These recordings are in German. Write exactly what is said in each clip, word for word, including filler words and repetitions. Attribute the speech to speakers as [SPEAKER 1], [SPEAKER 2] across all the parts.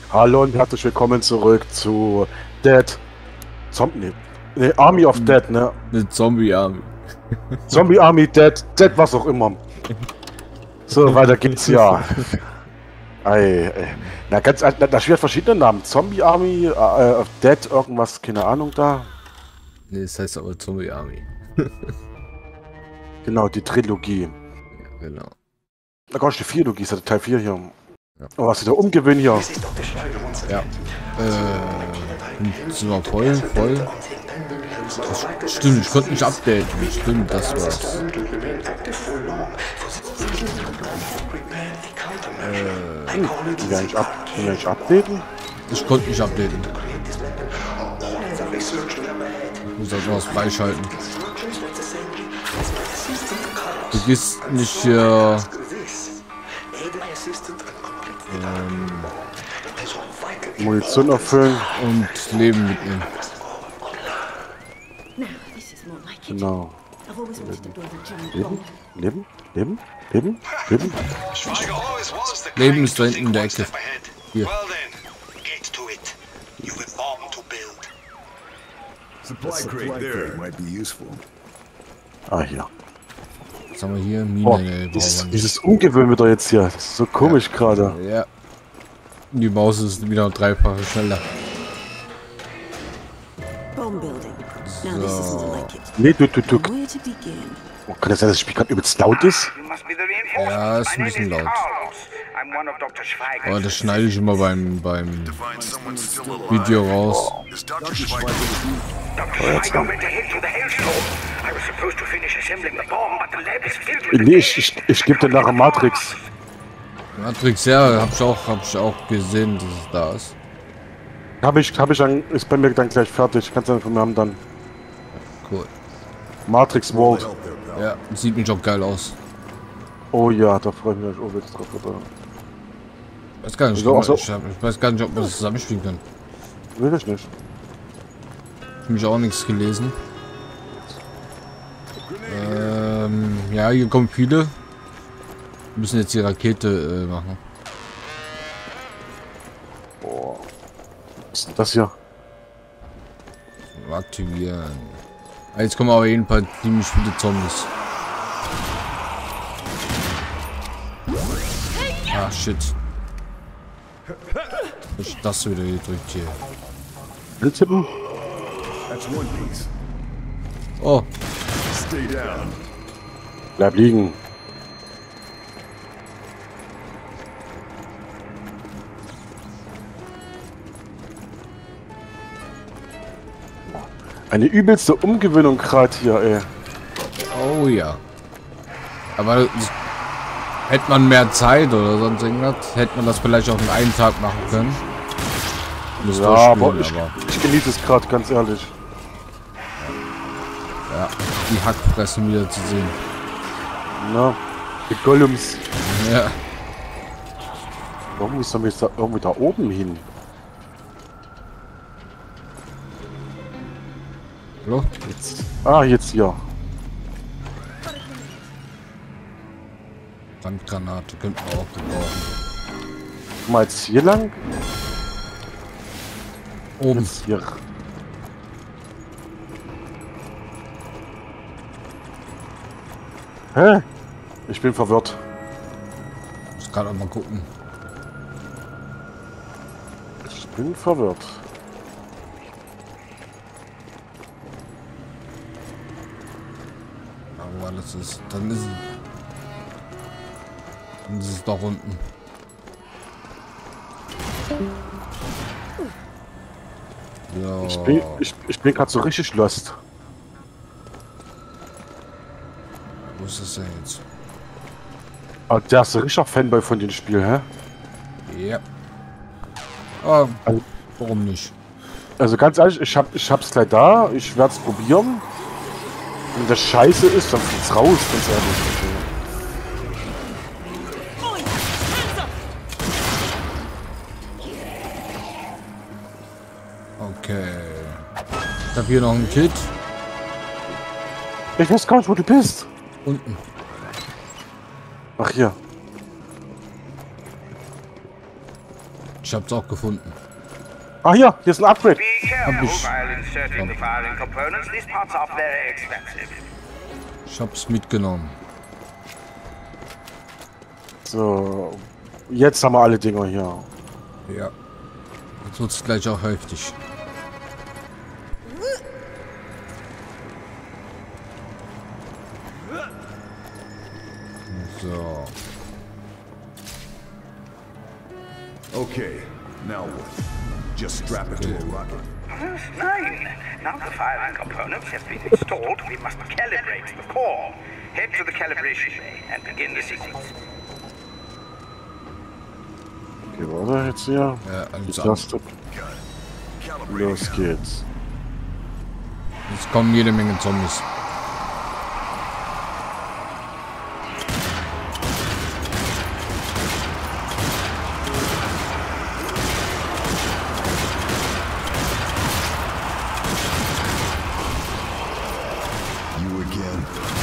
[SPEAKER 1] Hallo und herzlich willkommen zurück zu Dead Zombie. Nee, nee, Army of Dead, ne?
[SPEAKER 2] Eine Zombie-Army.
[SPEAKER 1] Zombie Army Dead, Dead, was auch immer. So, weiter geht's ja. Ei, ei. Na, ganz, da, da steht verschiedene Namen. Zombie Army, äh, of Dead, irgendwas, keine Ahnung da.
[SPEAKER 2] Ne, das heißt aber Zombie-Army.
[SPEAKER 1] Genau, die Trilogie.
[SPEAKER 2] Ja, genau.
[SPEAKER 1] Da kommt die Trilogie, ist ja Teil vier hier.
[SPEAKER 2] Ja.
[SPEAKER 1] Oh, was ist da umgewöhnt hier?
[SPEAKER 2] Ja. Äh, sind wir voll, voll. Das stimmt, ich konnte nicht updaten. Stimmt, das war's.
[SPEAKER 1] Äh, hm, die werden nicht, up, die werden nicht updaten?
[SPEAKER 2] Ich konnte nicht updaten. Ich muss also was freischalten. Du gehst nicht hier. Ähm,
[SPEAKER 1] Munition erfüllen.
[SPEAKER 2] und Leben mitnehmen.
[SPEAKER 1] Genau. Leben? Leben? Leben? Leben? Leben?
[SPEAKER 2] Leben ist da hinten in der Ecke. Hier.
[SPEAKER 1] Ah, hier.
[SPEAKER 2] Was haben wir hier?
[SPEAKER 1] Oh,
[SPEAKER 2] Mine.
[SPEAKER 1] dieses, dieses Ungewöhn wieder jetzt hier. Das ist so komisch ja. gerade.
[SPEAKER 2] Ja. Die Maus ist wieder dreifache schneller. So.
[SPEAKER 1] Nee, du, du, du. Oh, kann das sein, dass das Spiel gerade übelst laut ist?
[SPEAKER 2] Ja, ist ein bisschen laut. Aber das schneide ich immer beim, beim Video raus.
[SPEAKER 1] Oh, jetzt nee, ich, ich, ich gebe dir nachher Matrix.
[SPEAKER 2] Matrix, ja, hab ich auch, hab ich auch gesehen, dass es da ist.
[SPEAKER 1] Habe ich, habe ich dann, ist bei mir dann gleich fertig. Kannst du dann von mir haben dann.
[SPEAKER 2] Cool.
[SPEAKER 1] Matrix World.
[SPEAKER 2] Ja, sieht mich auch geil aus.
[SPEAKER 1] Oh ja, da freue ich mich auch wieder drauf. Oder?
[SPEAKER 2] Ich weiß gar nicht,
[SPEAKER 1] so, so.
[SPEAKER 2] ich, hab, ich weiß gar nicht, ob man das zusammenspielen kann.
[SPEAKER 1] Will ich nicht.
[SPEAKER 2] Ich habe mich auch nichts gelesen. Ähm, ja, hier kommen viele. Wir müssen jetzt die Rakete äh, machen.
[SPEAKER 1] Boah. Was ist denn das hier?
[SPEAKER 2] Aktivieren. Jetzt kommen aber jedenfalls ziemlich viele Zombies. Ah, shit. Ich das wieder gedrückt hier.
[SPEAKER 1] Will tippen?
[SPEAKER 2] Oh.
[SPEAKER 1] Bleib liegen. Eine übelste Umgewöhnung gerade hier, ey.
[SPEAKER 2] Oh ja. Aber hätte man mehr Zeit oder sonst irgendwas, hätte man das vielleicht auch in einem Tag machen können.
[SPEAKER 1] Ja, aber ich, aber ich genieße es gerade, ganz ehrlich.
[SPEAKER 2] Ja, die Hackfressen wieder zu sehen.
[SPEAKER 1] Na, die Gollums.
[SPEAKER 2] Ja.
[SPEAKER 1] Warum ist er da irgendwie da oben hin?
[SPEAKER 2] Hallo?
[SPEAKER 1] Jetzt. Ah, jetzt hier.
[SPEAKER 2] Handgranate könnten wir auch gebrauchen.
[SPEAKER 1] Mal jetzt hier lang.
[SPEAKER 2] Oben.
[SPEAKER 1] Jetzt hier. Hä? Ich bin verwirrt.
[SPEAKER 2] Ich muss gerade mal gucken.
[SPEAKER 1] Ich bin verwirrt.
[SPEAKER 2] Aber alles ist. Dann ist es. Dann ist es doch unten. Ja.
[SPEAKER 1] Ich bin, ich, ich bin gerade so richtig lost.
[SPEAKER 2] Wo ist das denn jetzt?
[SPEAKER 1] Ah, der ist ein richtiger Fanboy von dem Spiel, hä?
[SPEAKER 2] Ja. Ah,
[SPEAKER 1] Also,
[SPEAKER 2] warum nicht?
[SPEAKER 1] also ganz ehrlich, ich hab, ich hab's gleich da. Ich werde es probieren. Wenn das scheiße ist, dann fliegt's raus, ganz ehrlich.
[SPEAKER 2] Okay. Ich habe hier noch ein Kit.
[SPEAKER 1] Ich weiß gar nicht, wo du bist.
[SPEAKER 2] Unten.
[SPEAKER 1] Ach, hier.
[SPEAKER 2] Ich hab's auch gefunden.
[SPEAKER 1] Ah, hier, hier ist ein Upgrade.
[SPEAKER 3] Be careful
[SPEAKER 2] Hab ich.
[SPEAKER 3] while inserting the firing components. These parts are very expensive.
[SPEAKER 2] Ich hab's mitgenommen.
[SPEAKER 1] So, jetzt haben wir alle Dinger hier.
[SPEAKER 2] Ja. Jetzt wird's gleich auch heftig. So.
[SPEAKER 4] Okay, now what? Just strap it to a rocket.
[SPEAKER 3] Nine. Now the firing components have been installed, we must calibrate the core. Head to the calibration bay and begin the sequence.
[SPEAKER 1] Okay, warte, jetzt hier.
[SPEAKER 2] Ja,
[SPEAKER 1] Die
[SPEAKER 2] alles an.
[SPEAKER 1] Taste. Los geht's.
[SPEAKER 2] Jetzt kommen jede Menge Zombies.
[SPEAKER 4] You again.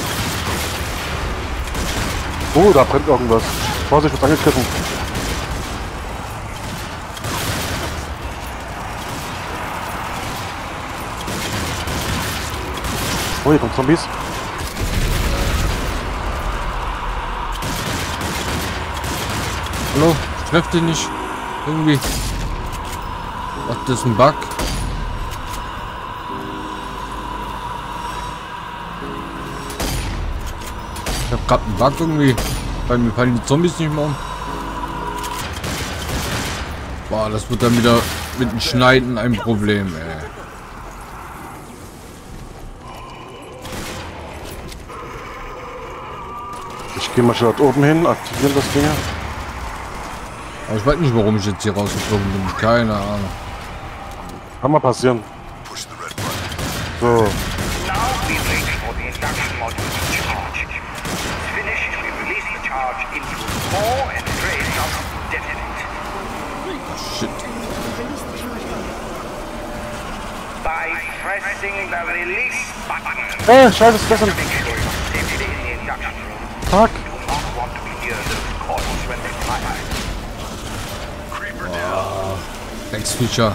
[SPEAKER 1] Oh, da brennt irgendwas. Vorsicht, wird angegriffen. Oh, hier kommen Zombies.
[SPEAKER 2] Hallo? Ich treff den nicht. Irgendwie. Ach, das ist ein Bug. Ich hab grad einen Bug irgendwie. Bei mir fallen die Zombies nicht mehr um. Boah, das wird dann wieder mit dem Schneiden ein Problem, ey.
[SPEAKER 1] Ich gehe mal schon dort oben hin, aktivieren das Ding.
[SPEAKER 2] Aber ich weiß nicht, warum ich jetzt hier rausgeflogen bin. Keine Ahnung.
[SPEAKER 1] Kann mal passieren.
[SPEAKER 4] Push the red button.
[SPEAKER 1] So,
[SPEAKER 3] Now we wait for the induction module to charge. It's finished, we release the charge into the core and trace out detonate.
[SPEAKER 2] Shit.
[SPEAKER 3] By pressing the release button.
[SPEAKER 1] äh, scheiße, ist besser.
[SPEAKER 3] Make sure you're safely in the induction room.
[SPEAKER 1] Fuck.
[SPEAKER 3] You do not want to be near those coils when they fire.
[SPEAKER 4] Creeper down.
[SPEAKER 2] Ex-Feature.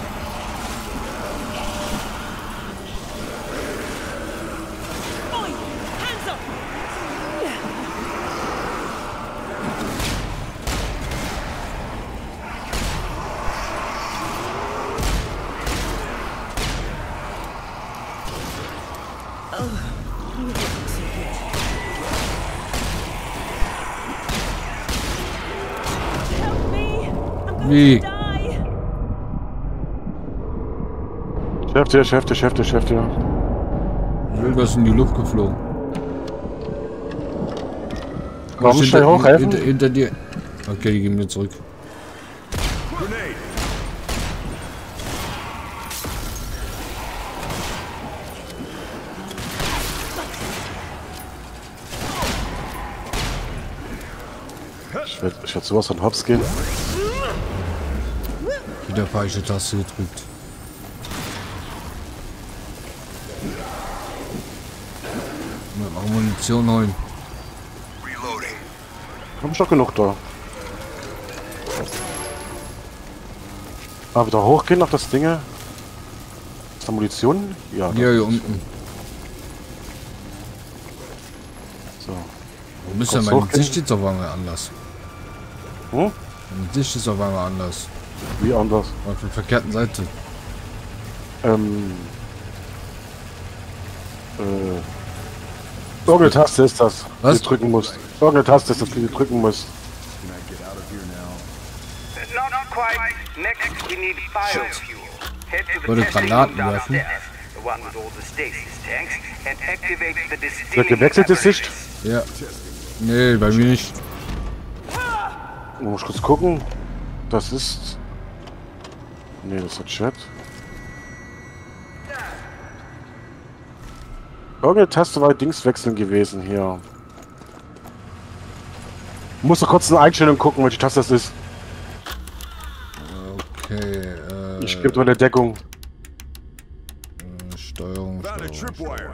[SPEAKER 5] Oi! Hands up! Help me! I'm going
[SPEAKER 2] Wie?
[SPEAKER 5] to die!
[SPEAKER 1] Chef hier, Chef hier, Chef hier, Chef hier.
[SPEAKER 2] Irgendwas in die Luft geflogen.
[SPEAKER 1] Warum
[SPEAKER 2] Hinter-
[SPEAKER 1] schnell hoch, helfen?
[SPEAKER 2] Hinter, hinter dir. Okay, die gehen mir zurück.
[SPEAKER 4] Grenade.
[SPEAKER 1] Ich werde ich werd sowas von Hops gehen.
[SPEAKER 2] Wieder falsche Taste gedrückt. Mal Munition holen.
[SPEAKER 4] Reloading.
[SPEAKER 1] Hab ich doch genug da. Ah, wieder hochgehen auf das Ding. Ist da Munition? Ja. da
[SPEAKER 2] Hier, hier
[SPEAKER 1] ist-
[SPEAKER 2] unten.
[SPEAKER 1] So.
[SPEAKER 2] Warum ist denn
[SPEAKER 1] Kannst
[SPEAKER 2] mein
[SPEAKER 1] hochgehen?
[SPEAKER 2] Gesicht jetzt auf einmal anders?
[SPEAKER 1] Hm?
[SPEAKER 2] Mein Gesicht ist auf einmal anders.
[SPEAKER 1] Wie anders?
[SPEAKER 2] Auf der verkehrten Seite.
[SPEAKER 1] Ähm. Äh. Irgendeine Taste ist das,
[SPEAKER 2] Was?
[SPEAKER 1] die du drücken musst. Irgendeine Taste ist das, die du drücken musst.
[SPEAKER 4] Can I get out of here now?
[SPEAKER 3] Not quite. Next, we need biofuel. Head to the
[SPEAKER 2] Würde
[SPEAKER 3] testing
[SPEAKER 2] Granaten
[SPEAKER 3] room
[SPEAKER 2] werfen.
[SPEAKER 3] downstairs, the one with all the stasis tanks, and activate the
[SPEAKER 1] Wird
[SPEAKER 3] distilling
[SPEAKER 1] gewechselte Sicht?
[SPEAKER 2] Ja. Nee, bei mir nicht.
[SPEAKER 1] Muss ich kurz gucken. Das ist. Nee, das ist Chat. Irgendeine Taste war Dings wechseln gewesen hier. Muss doch kurz in Einstellung gucken, welche Taste das ist.
[SPEAKER 2] Okay, äh,
[SPEAKER 1] Ich gebe nur eine Deckung.
[SPEAKER 2] äh, Steuerung,
[SPEAKER 4] Found a
[SPEAKER 2] Steuerung.
[SPEAKER 4] tripwire.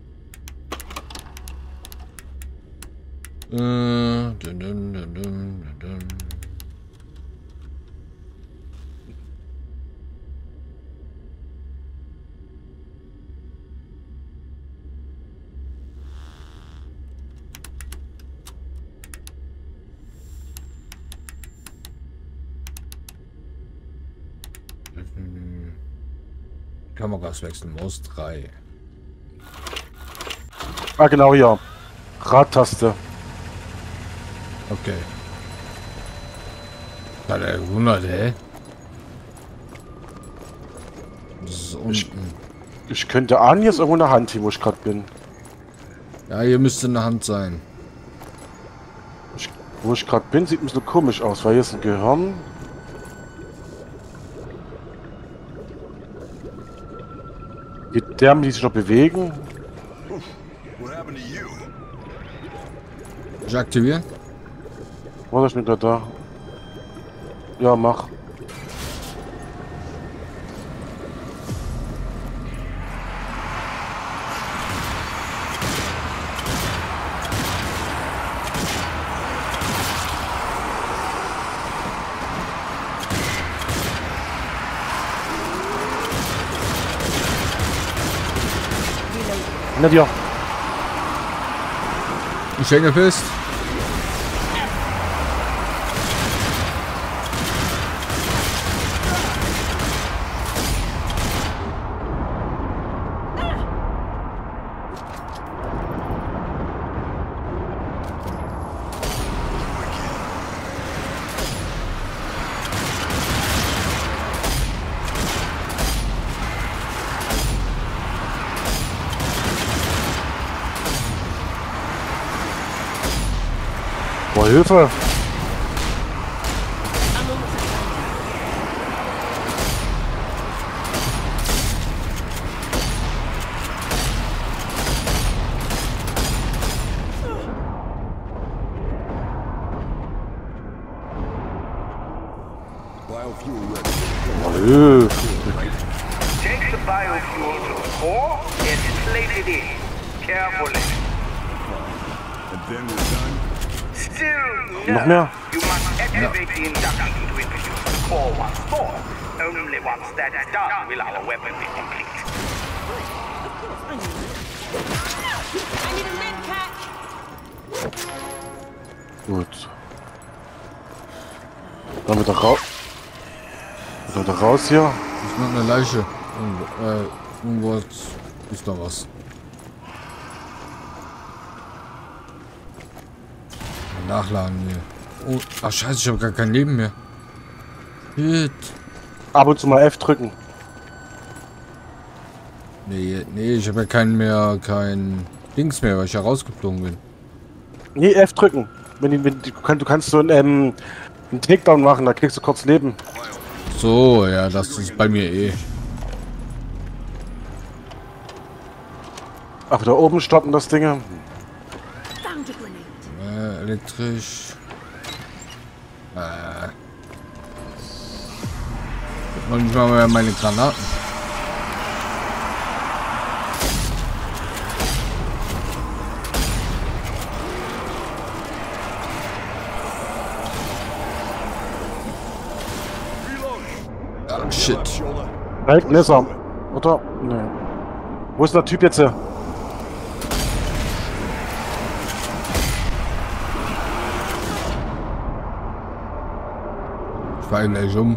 [SPEAKER 2] Äh, dun, dun, dun, dun, dun. Hm. Kameras wechseln, Maus drei.
[SPEAKER 1] Ah, genau, ja. Radtaste.
[SPEAKER 2] Okay. Da der hundert, hä? Das ist unten.
[SPEAKER 1] Ich könnte ahnen, hier ist irgendwo eine Hand hier, wo ich gerade bin.
[SPEAKER 2] Ja, hier müsste eine Hand sein.
[SPEAKER 1] Ich, wo ich gerade bin, sieht ein bisschen komisch aus, weil hier ist ein Gehirn. Die Därme, die sich noch bewegen.
[SPEAKER 4] What happened to you?
[SPEAKER 2] Ich aktivieren?
[SPEAKER 1] Was ist mit da da? Ja, mach. Na dir.
[SPEAKER 2] Ich hänge fest.
[SPEAKER 1] Boah, Hilfe!
[SPEAKER 5] I'm almost
[SPEAKER 4] Biofuel ready.
[SPEAKER 1] Boah, Hilfe!
[SPEAKER 3] Take the biofuel to the core and place it in. Carefully.
[SPEAKER 4] And then we're done.
[SPEAKER 3] Still
[SPEAKER 1] Noch
[SPEAKER 3] no.
[SPEAKER 1] mehr?
[SPEAKER 3] You must activate the induction to introduce the core once more. Only once that is done will our weapon be complete.
[SPEAKER 5] Of course, I need it. I need a med pack.
[SPEAKER 1] Gut. Dann wieder raus. Wieder raus hier.
[SPEAKER 2] Ist noch eine Leiche. Irgendwo, äh, irgendwo ist da was. Nachladen hier. Oh, ach scheiße, ich habe gar kein Leben mehr. Shit.
[SPEAKER 1] Ab und zu mal F drücken.
[SPEAKER 2] Nee, nee, ich habe ja keinen mehr, kein Dings mehr, weil ich ja rausgeflogen bin.
[SPEAKER 1] Nee, F drücken. Wenn, die, wenn die, du, kannst, du kannst so einen, ähm, einen Takedown machen, da kriegst du kurz Leben.
[SPEAKER 2] So, ja, das ist bei mir eh.
[SPEAKER 1] Ach, da oben stoppen das Ding.
[SPEAKER 5] Found a grenade.
[SPEAKER 2] Äh, elektrisch. Äh. Und ich mache mal meine Granaten. Ah, shit.
[SPEAKER 4] Shoulder.
[SPEAKER 1] Da hinten ist er. Oder? Nee. Wo ist der Typ jetzt? Hier?
[SPEAKER 2] Ich fahre gleich um.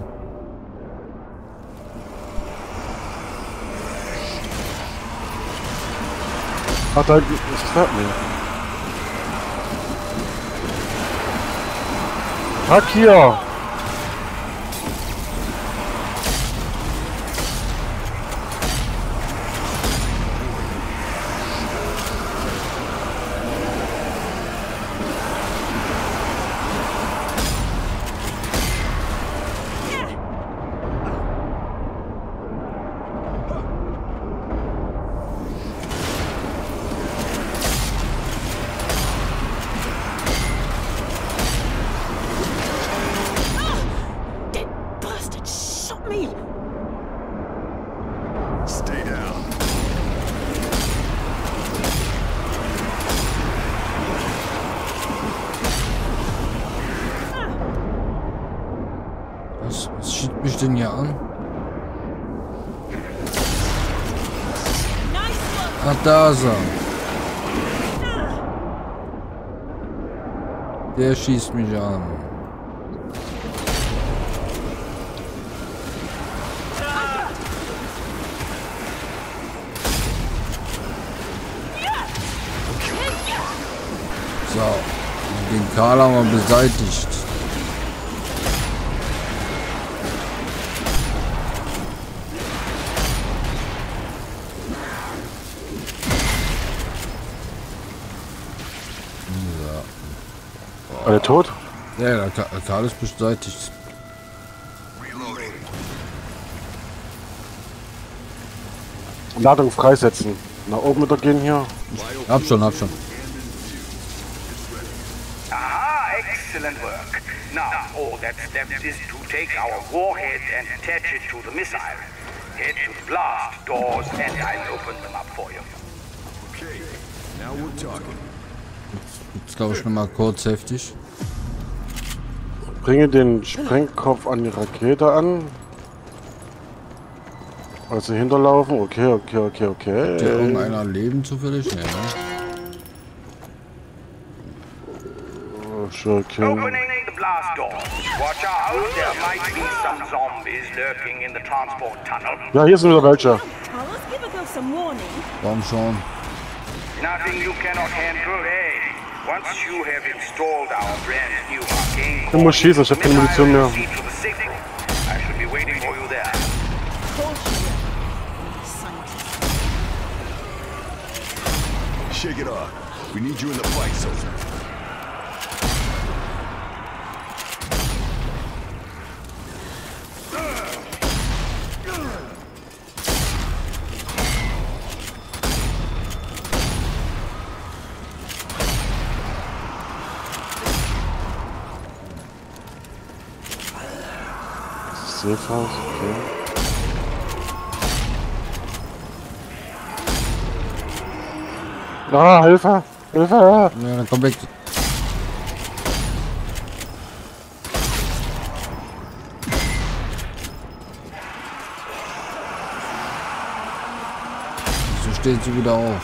[SPEAKER 1] Ach, da hinten ist er. Nee. Hack hier!
[SPEAKER 5] That bastard shot me.
[SPEAKER 4] Stay down.
[SPEAKER 2] Was, was schiebt mich denn hier an?
[SPEAKER 5] Nice one.
[SPEAKER 2] Ah, da ist er. Der schießt mich an. Karl haben wir beseitigt.
[SPEAKER 1] Alle tot?
[SPEAKER 2] Ja, der Ka- Karl ist beseitigt.
[SPEAKER 1] Ladung freisetzen. Nach oben wieder gehen hier.
[SPEAKER 2] Hab schon, hab schon.
[SPEAKER 3] Aha, excellent work. Now, all that's left is to take our warhead and attach it to the missile. Head to the blast doors and I'll open them up for you.
[SPEAKER 4] Okay, now we're talking.
[SPEAKER 2] Jetzt glaube ich noch mal kurz heftig.
[SPEAKER 1] Bringe den Sprengkopf an die Rakete an. Also hinterlaufen. Okay, okay, okay, okay.
[SPEAKER 2] Hat hier irgendeiner Leben zufällig? Nee, ne?
[SPEAKER 1] Oh, Schurke.
[SPEAKER 3] Opening the blast doors. Watch out, there might be some zombies lurking in the transport tunnel.
[SPEAKER 1] Ja, hier sind wieder welche.
[SPEAKER 5] Carlos, give a girl some warning.
[SPEAKER 2] Warum schon?
[SPEAKER 3] Nothing you cannot handle, eh? Once you have installed our brand new arcane
[SPEAKER 1] Ich muss schießen, ich hab keine Munition mehr.
[SPEAKER 3] proceed to the signal. I should be waiting for you there.
[SPEAKER 5] Of course you will. Scientist.
[SPEAKER 4] Shake it off. We need you in the fight, soldier.
[SPEAKER 1] Safe House, okay. Ah, Hilfe! Hilfe!
[SPEAKER 2] Ja, dann komm weg. So steht sie wieder auf.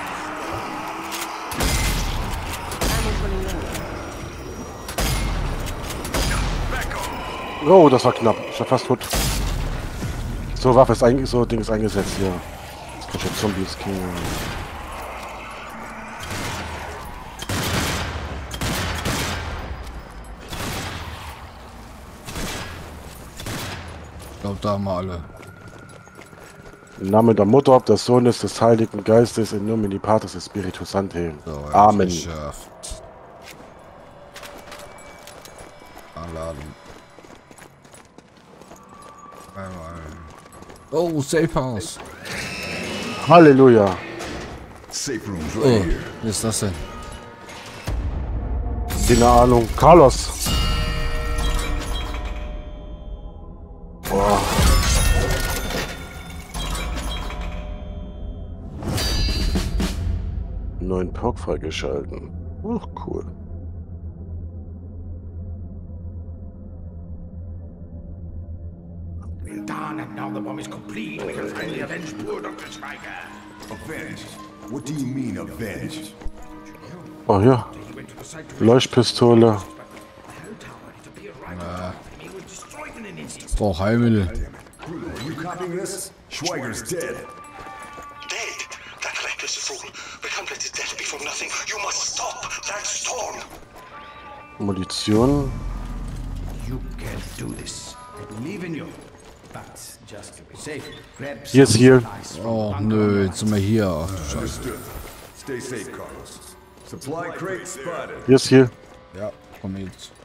[SPEAKER 1] Oh, das war knapp. Ich war fast tot. So, Waffe ist eigentlich so, Ding ist eingesetzt hier. Jetzt kann ich jetzt Zombies killen.
[SPEAKER 2] Ich glaube, da haben wir alle.
[SPEAKER 1] Im Namen der Mutter, des Sohnes, des Heiligen Geistes, in nomine Patris et Spiritus Sancti.
[SPEAKER 2] So,
[SPEAKER 1] Amen.
[SPEAKER 2] Geschafft. Anladen. Einmal. Oh, Safe House.
[SPEAKER 1] Halleluja.
[SPEAKER 4] Safe room's
[SPEAKER 2] Oh,
[SPEAKER 4] right here.
[SPEAKER 2] wie ist das denn?
[SPEAKER 1] Keine Ahnung. Carlos. Boah. Neuen Perk freigeschalten. Ach, cool.
[SPEAKER 3] We're done, and now the bomb is complete. We can finally avenge poor Doctor Schweiger.
[SPEAKER 4] Avenge? What do you mean, avenge?
[SPEAKER 1] Oh, hier.
[SPEAKER 3] He went to the site to
[SPEAKER 1] Leuchtpistole.
[SPEAKER 3] the hell tower. It appeared right. He was destroyed in an instant.
[SPEAKER 2] Brauch Heilmittel.
[SPEAKER 4] Are you copying this? Schweiger's dead.
[SPEAKER 6] Dead? That reckless fool. We can't let his death be for nothing. You must stop that storm.
[SPEAKER 1] Munition.
[SPEAKER 7] You can do this. I believe in you. But just to be safe, grab
[SPEAKER 1] Hier ist hier.
[SPEAKER 7] ice from
[SPEAKER 2] Oh,
[SPEAKER 7] bunker
[SPEAKER 2] nö,
[SPEAKER 7] one.
[SPEAKER 2] jetzt sind wir hier. Ach, Scheiße.
[SPEAKER 4] Understood. Stay safe, Carlos. Supply crate spotted.
[SPEAKER 1] Hier ist hier.
[SPEAKER 2] Ja, komm jetzt.